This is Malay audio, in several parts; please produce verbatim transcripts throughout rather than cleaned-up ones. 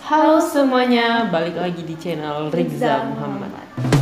Halo semuanya, balik lagi di channel Rizza Muhammad.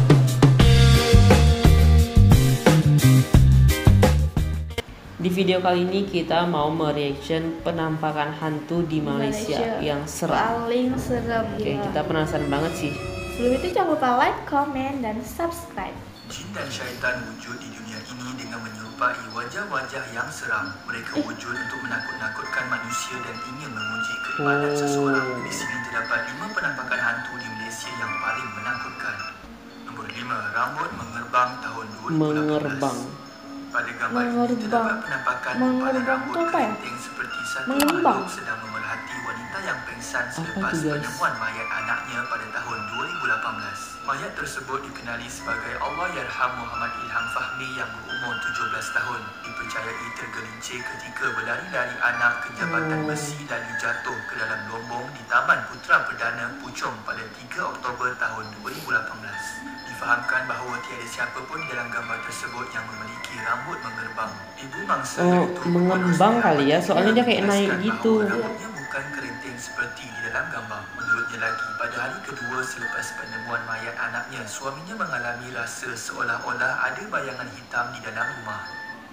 Di video kali ini kita mau mereaction penampakan hantu di Malaysia, Malaysia. yang seram. Paling serem. Oke, ya. Kita penasaran banget sih. Sebelum itu jangan lupa like, comment, dan subscribe. Jin dan syaitan wujud di dunia ini dengan menyerupai wajah-wajah yang seram. Mereka wujud untuk menakut-nakutkan manusia dan ingin menguji keimanan oh. seseorang. Di sini terdapat lima penampakan hantu di Malaysia yang paling menakutkan. Nombor lima, rambut mengerbang tahun dua ribu lapan belas. Mengerbang. Pada gambar mengerbang. ini terdapat penampakan kepala rambut keriting ya? seperti satu makhluk sedang memerhati wanita yang pengsan selepas penemuan mayat anaknya pada tahun dua ribu lapan belas. Mayat tersebut dikenali sebagai Allahyarham Muhammad Ilham Fahmi yang berumur tujuh belas tahun. Dipercayai tergelincir ketika berlari dari anak ke jabatan besi dan jatuh ke dalam lombong di Taman Putra Perdana Puchong pada tiga Oktober tahun dua ribu lapan belas. Difahamkan bahawa tiada siapa pun di dalam gambar tersebut yang memiliki rambut mengerbang. Ibu mangsa oh, mengembang kali ya, soalnya dia kayak naik gitu. Rambutnya bukan keriting seperti di dalam gambar. Menurutnya lagi, pada hari kedua selepas penemuan mayat anaknya, suaminya mengalami rasa seolah-olah ada bayangan hitam di dalam rumah.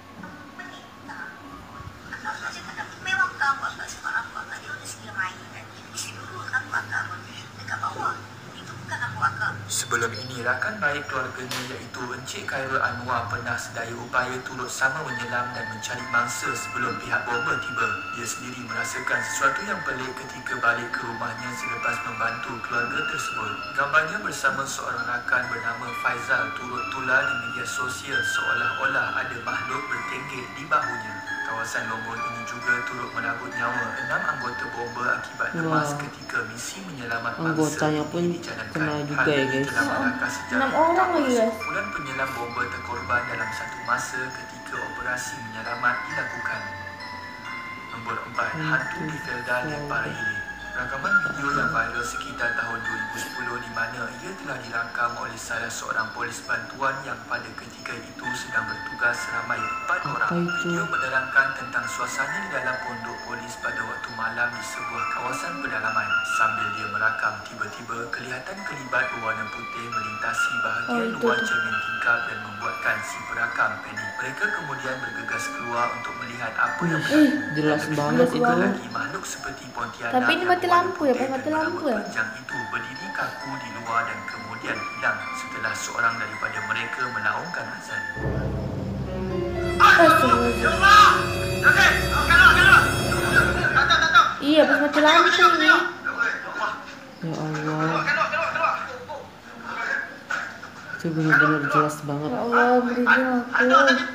Memang kamu agak semak-amak, dia ada sedia main kan. Di sini dulu aku agak dekat bawah. Itu bukan aku agak. Sebelum ini, rakan baik keluarganya iaitu Encik Khairul Anwar pernah sedaya upaya turut sama menyelam dan mencari mangsa sebelum pihak bomber tiba. Dia sendiri merasakan sesuatu yang pelik ketika balik ke rumahnya selepas membantu keluarga tersebut. Gambarnya bersama seorang rakan bernama Faizal turut tular di media sosial seolah-olah ada makhluk bertenggek di bahunya. Kawasan Lombok ini juga turut merabut nyawa enam anggota bomber akibat lemas wow. ketika misi menyelamat mangsa pun kena juga ya guys. enam orang lagi guys. Kumpulan penyelam bomber terkorban dalam satu masa ketika operasi menyelamat dilakukan. Nombor empat, hantu di Felda Lempar Hilir. Rakaman video yang viral sekitar tahun dua ribu sepuluh di mana ia telah dirakam oleh salah seorang polis bantuan yang pada ketika itu sedang bertugas seramai empat orang. Video menerangkan tentang suasana di dalam pondok polis pada waktu malam di sebuah kawasan pedalaman. Sambil dia merakam, tiba-tiba kelihatan kelibat berwarna putih melintasi bahagian oh, luar cermin tingkap dan membuatkan si perakam panik. Mereka kemudian bergegas keluar untuk melihat apa yang berlaku. Jelas banget itu. Lagi makhluk seperti Pontianak. Tapi ini mati lampu ya, pakai mati lampu ya. Panjang itu berdiri kaku di luar dan kemudian hilang setelah seorang daripada mereka menaungkan azan. Iya, pas mati lampu ini. Ya Allah. Itu benar-benar jelas banget. Ya Allah, merinding aku.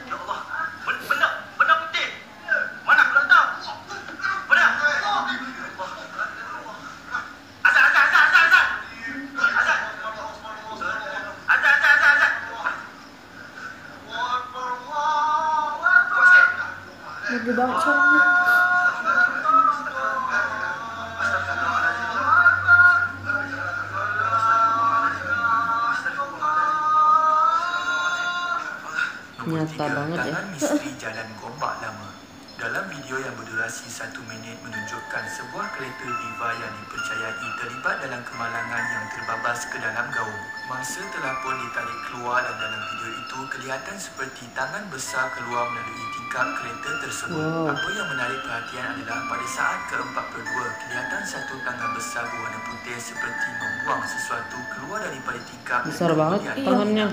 Gede banget suaranya. Nyata banget ya. Misteri Jalan Gombak Lama. Dalam video yang berdurasi satu minit menunjukkan sebuah kereta Viva yang dipercayai terlibat dalam kemalangan yang terbabas ke dalam gaung. Mangsa telah pun ditarik keluar dan dalam video itu kelihatan seperti tangan besar keluar melalui tingkap kereta tersebut. Wow. Apa yang menarik perhatian adalah pada saat ke empat puluh dua kelihatan satu tangan besar berwarna putih seperti membuang sesuatu keluar daripada tingkap. Besar banget tangannya.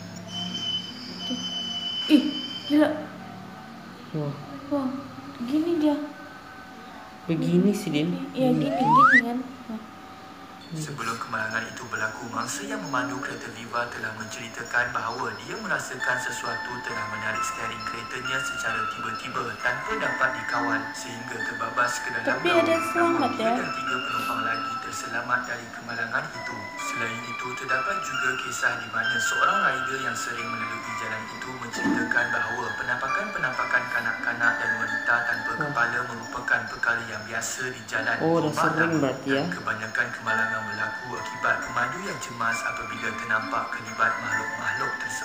Ih, gila. Wah. Wah, gini dia. Begini sih, Din. Iya, gini, gini kan. Nah. Sebelum kemalangan itu berlaku, mangsa yang memandu kereta Viva telah menceritakan bahawa dia merasakan sesuatu telah menarik steering keretanya secara tiba-tiba tanpa dapat dikawal sehingga terbabas ke dalam Tapi ada selamat ya. Dan tiga penumpang lagi terselamat dari kemalangan itu. Selain itu, terdapat juga kisah di mana seorang rider yang sering melalui jalan itu menceritakan bahawa penampakan-penampakan kanak-kanak dan wanita tanpa oh. kepala merupakan perkara yang biasa di jalan. Oh, dah sering berarti ya. Kebanyakan kemalangan berlaku akibat pemandu yang cemas apabila ternampak kelibat makhluk-makhluk tersebut.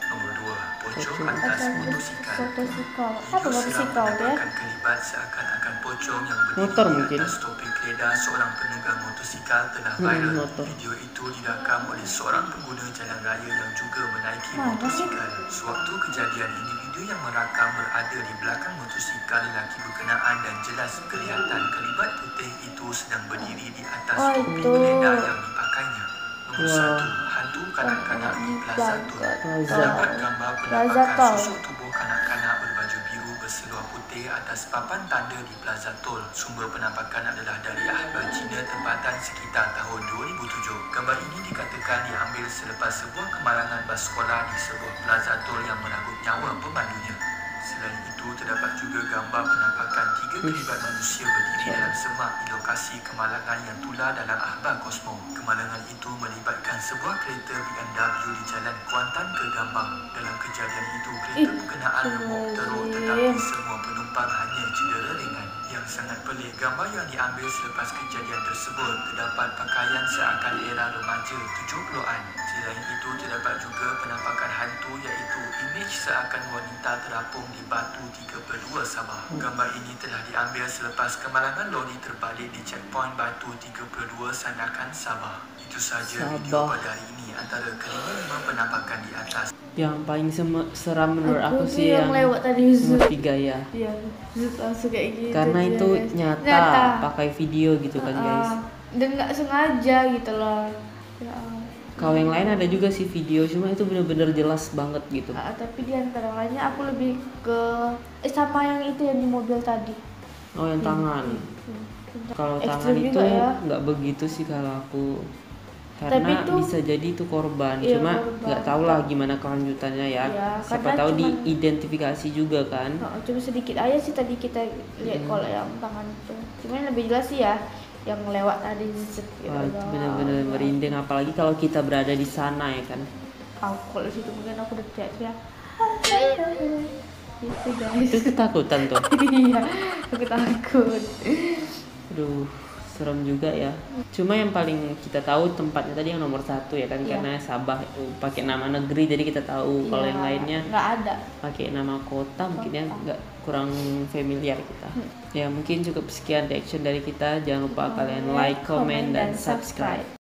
Nomor dua, pocong Pocong. atas Atas motosikal. motosikal. Video Apa seram motosikal ya? menampakkan kelibat seakan-akan pocong yang berdiri Motor di mungkin. atas topi kereta seorang penunggang motosikal telah Hmm, viral. motor. Video itu dirakam oleh seorang pengguna jalan raya yang juga menaiki Mana motosikal. Sewaktu kejadian, individu yang merakam berada di belakang motosikal lelaki berkenaan dan jelas kelihatan kelibat putih itu sedang berdiri di atas Oh, topi itu. kereta yang dipakainya. Nomor Wow. satu, hantu kanak-kanak di Plaza Tol. Plaza. Terdapat gambar Plaza penampakan Tol. susuk tubuh kanak-kanak berbaju biru berseluar putih atas papan tanda di Plaza Tol. Sumber penampakan adalah dari ahli Cina tempatan sekitar tahun dua ribu tujuh. Gambar ini dikatakan diambil selepas sebuah kemalangan bas sekolah di sebuah Plaza Tol yang merenggut nyawa pemandunya. Selain itu, terdapat juga gambar penampakan tiga kelibat manusia berdiri dalam semak di lokasi kemalangan yang tular dalam akhbar Kosmo. Kemalangan itu melibatkan sebuah kereta B M W di Jalan Kuantan ke Gambang. Dalam kejadian itu, kereta Ih, berkenaan remuk teruk tetapi semua penumpang hanya cedera ringan. Yang sangat pelik, gambar yang diambil selepas kejadian tersebut terdapat pakaian seakan era remaja tujuh puluhan. Selain itu, terdapat juga penampakan hantu iaitu imej seakan wanita terapung di Batu tiga puluh dua Sabah. Gambar ini telah diambil selepas kemalangan lori terbalik di checkpoint Batu tiga puluh dua Sandakan, Sabah. Itu sahaja video Sabah. pada hari ini antara kelima-lima penampakan di atas. Yang paling sem- seram menurut aku, tuh sih yang, yang lewat tadi nomor Zut. tiga ya. Iya, Zut langsung kayak gitu. Karena dia, itu guys. nyata, Nyata. pakai video gitu kan Ah, guys. dan nggak sengaja gitu loh. Ya. Kalau yang lain ada juga sih video, cuma itu bener-bener jelas banget gitu. Ah, tapi di antara lainnya aku lebih ke eh sama yang itu yang di mobil tadi. Oh yang tangan. Hmm. Kalau Ekstrim tangan itu juga ya. nggak begitu sih kalau aku, Tapi karena itu- bisa jadi itu korban, Iya, cuma korban. nggak tahu lah gimana kelanjutannya ya. Iya, Siapa karena tahu cuman- diidentifikasi juga kan. Oh, cuma sedikit aja sih tadi kita lihat Hmm. kalau yang tangan itu. Cuma yang lebih jelas sih ya yang lewat tadi zet gitu. Wah, itu loh. bener-bener merinding, apalagi kalau kita berada di sana ya kan. Aku kalau situ mungkin aku udah teriak-teriak. Gitu guys. Itu ketakutan tuh. Iya, aku takut. Aduh, serem juga ya. Cuma yang paling kita tahu tempatnya tadi yang nomor satu ya kan, Iya. karena Sabah itu pakai nama negeri jadi kita tahu. Kalau Iya, yang lainnya nggak ada. pakai nama kota mungkin ya Kota. nggak, kurang familiar kita. Ya mungkin cukup sekian reaction dari kita. Jangan lupa kalian like, comment, dan subscribe.